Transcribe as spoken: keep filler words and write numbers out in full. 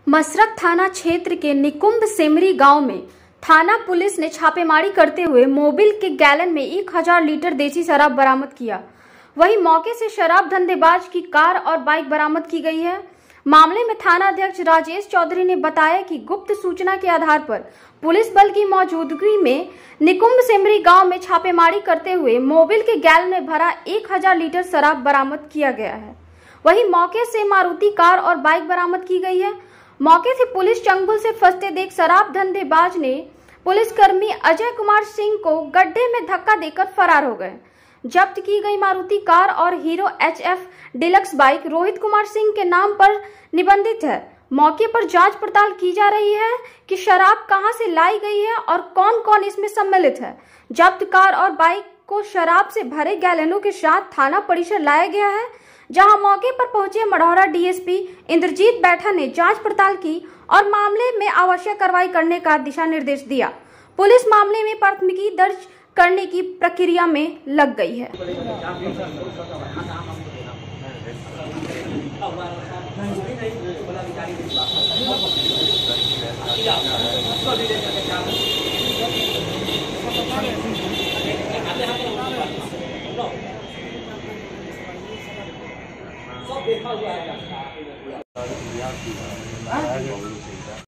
मसरख थाना क्षेत्र के निकुंभ सेमरी गांव में थाना पुलिस ने छापेमारी करते हुए मोबिल के गैलन में एक हजार लीटर देसी शराब बरामद किया। वहीं मौके से शराब धंधेबाज की कार और बाइक बरामद की गई है। मामले में थाना अध्यक्ष राजेश चौधरी ने बताया कि गुप्त सूचना के आधार पर पुलिस बल की मौजूदगी में निकुंभ सेमरी गांव में छापेमारी करते हुए मोबिल के गैलन में भरा एक हजार लीटर शराब बरामद किया गया है। वहीं मौके से मारुति कार और बाइक बरामद की गई है। मौके से पुलिस चंगुल से फंसते देख शराब धंधेबाज ने पुलिसकर्मी अजय कुमार सिंह को गड्ढे में धक्का देकर फरार हो गए। जब्त की गई मारुति कार और Hero H F Deluxe bike Rohit Kumar Singh के नाम पर निबंधित है। मौके पर जांच पड़ताल की जा रही है कि शराब कहां से लाई गई है और कौन कौन इसमें सम्मिलित है। जब्त कार और बाइक को शराब से भरे गैलनों के साथ थाना परिसर लाया गया है, जहां मौके पर पहुंचे Marhaura D S P Indrajit Baitha ने जांच पड़ताल की और मामले में आवश्यक कार्रवाई करने का दिशा निर्देश दिया। पुलिस मामले में प्राथमिकी दर्ज करने की प्रक्रिया में लग गई है। देखा हुआ है।